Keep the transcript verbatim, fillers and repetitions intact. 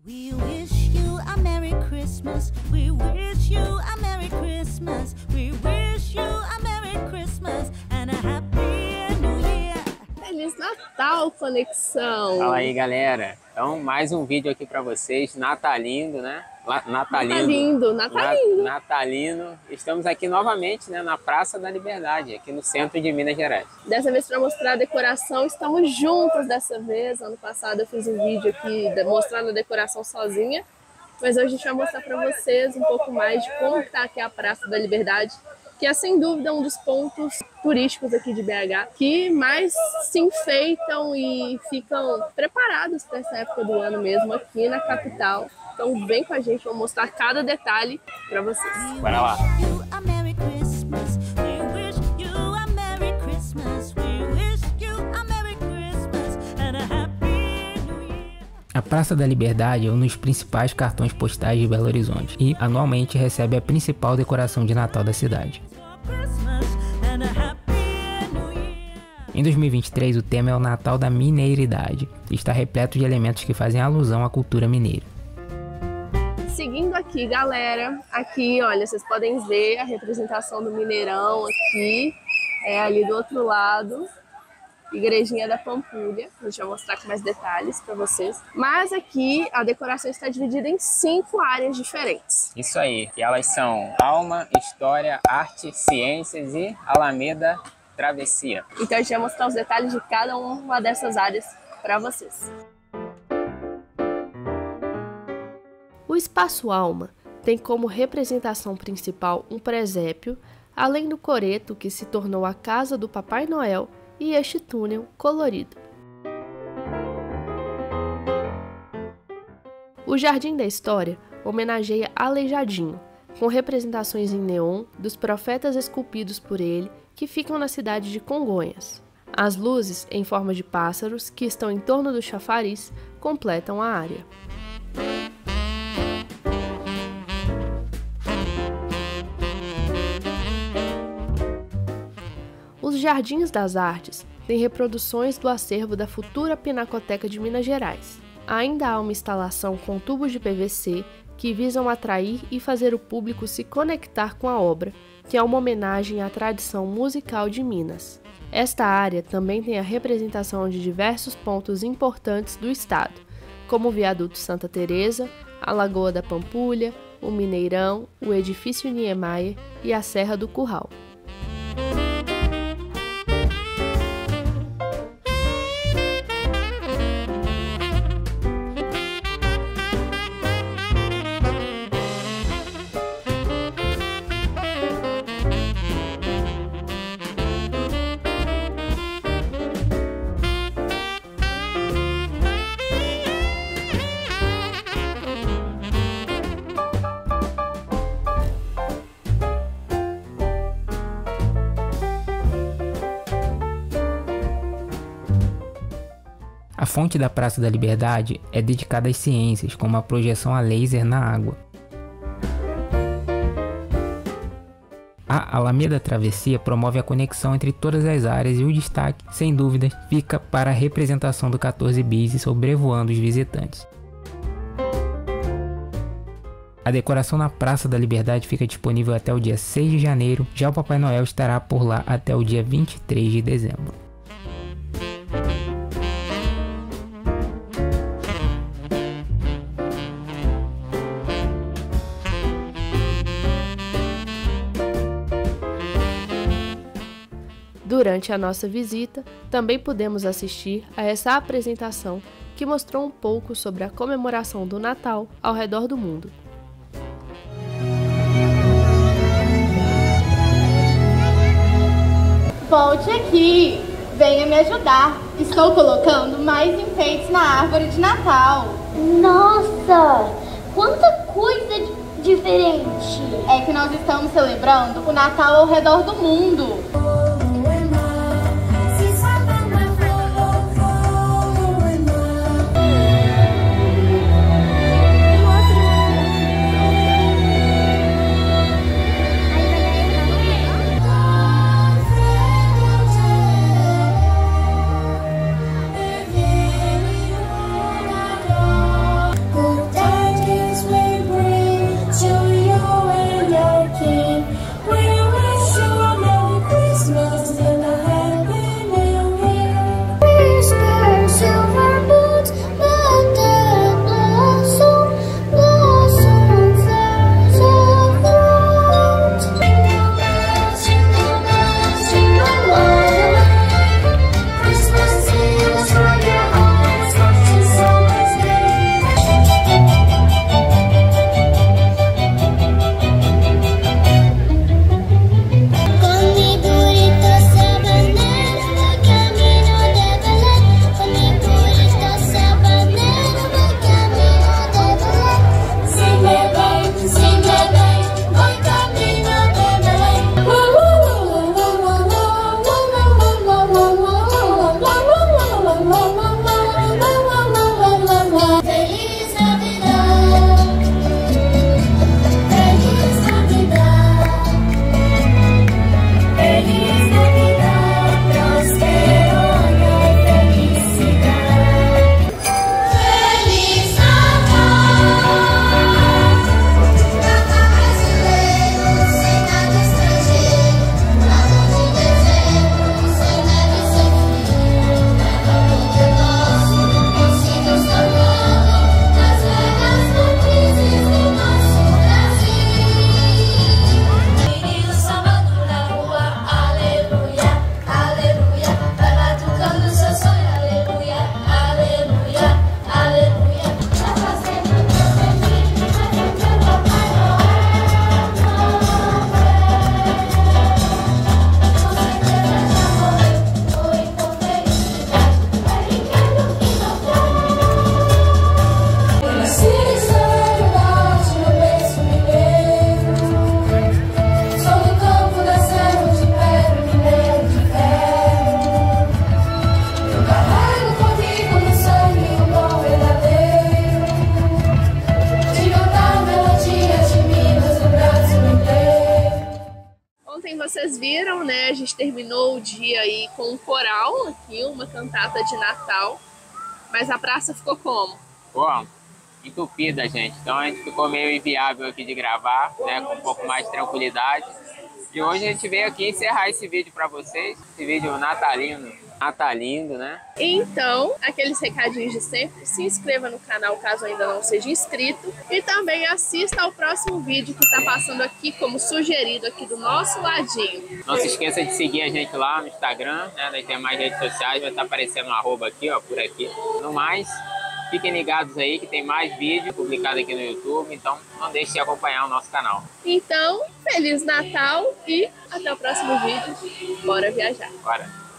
We wish you a Merry Christmas. We wish you a Merry Christmas. We wish you a Merry Christmas and a Happy New Year. Feliz Natal, Conexão! Fala aí, galera. Então, mais um vídeo aqui para vocês, natalino, né? Natalino. Natalino, natalino. Natalino. Estamos aqui novamente, né, na Praça da Liberdade, aqui no centro de Minas Gerais. Dessa vez para mostrar a decoração, estamos juntos dessa vez. Ano passado eu fiz um vídeo aqui mostrando a decoração sozinha, mas hoje a gente vai mostrar para vocês um pouco mais de como está aqui a Praça da Liberdade, que é sem dúvida um dos pontos turísticos aqui de B H, que mais se enfeitam e ficam preparados para essa época do ano mesmo aqui na capital. Então vem com a gente, vou mostrar cada detalhe para vocês. Bora lá! A Praça da Liberdade é um dos principais cartões postais de Belo Horizonte e anualmente recebe a principal decoração de Natal da cidade. Em dois mil e vinte e três, o tema é o Natal da Mineiridade e está repleto de elementos que fazem alusão à cultura mineira. Seguindo aqui, galera, aqui, olha, vocês podem ver a representação do Mineirão aqui, é ali do outro lado. Igrejinha da Pampulha, a gente vai mostrar com mais detalhes para vocês. Mas aqui a decoração está dividida em cinco áreas diferentes. Isso aí, e elas são Alma, História, Arte, Ciências e Alameda Travessia. Então a gente vai mostrar os detalhes de cada uma dessas áreas para vocês. O Espaço Alma tem como representação principal um presépio, além do coreto que se tornou a casa do Papai Noel e este túnel colorido. O Jardim da História homenageia Aleijadinho, com representações em neon dos profetas esculpidos por ele que ficam na cidade de Congonhas. As luzes em forma de pássaros que estão em torno do chafariz completam a área. Os Jardins das Artes têm reproduções do acervo da futura Pinacoteca de Minas Gerais. Ainda há uma instalação com tubos de P V C que visam atrair e fazer o público se conectar com a obra, que é uma homenagem à tradição musical de Minas. Esta área também tem a representação de diversos pontos importantes do estado, como o Viaduto Santa Teresa, a Lagoa da Pampulha, o Mineirão, o Edifício Niemeyer e a Serra do Curral. A fonte da Praça da Liberdade é dedicada às ciências, com uma projeção a laser na água. A Alameda Travessia promove a conexão entre todas as áreas e o destaque, sem dúvida, fica para a representação do quatorze bis sobrevoando os visitantes. A decoração na Praça da Liberdade fica disponível até o dia seis de janeiro, já o Papai Noel estará por lá até o dia vinte e três de dezembro. Durante a nossa visita, também pudemos assistir a essa apresentação que mostrou um pouco sobre a comemoração do Natal ao redor do mundo. Volte aqui, venha me ajudar. Estou colocando mais enfeites na árvore de Natal. Nossa, quanta coisa diferente! É que nós estamos celebrando o Natal ao redor do mundo. Good day. vocês viram, né, a gente terminou o dia aí com um coral aqui, uma cantata de Natal, mas a praça ficou como? Bom, entupida, gente. Então a gente ficou meio inviável aqui de gravar, né, com um pouco mais de tranquilidade. E hoje a gente veio aqui encerrar esse vídeo para vocês, esse vídeo natalino, natalindo, né? Então, aqueles recadinhos de sempre, se inscreva no canal caso ainda não seja inscrito e também assista ao próximo vídeo que está passando aqui como sugerido aqui do nosso ladinho. Não se esqueça de seguir a gente lá no Instagram, né, das demais redes sociais, vai estar aparecendo um arroba aqui, ó, por aqui. No mais, fiquem ligados aí que tem mais vídeo publicado aqui no YouTube, então não deixe de acompanhar o nosso canal. Então, Feliz Natal e até o próximo vídeo. Bora viajar! Bora!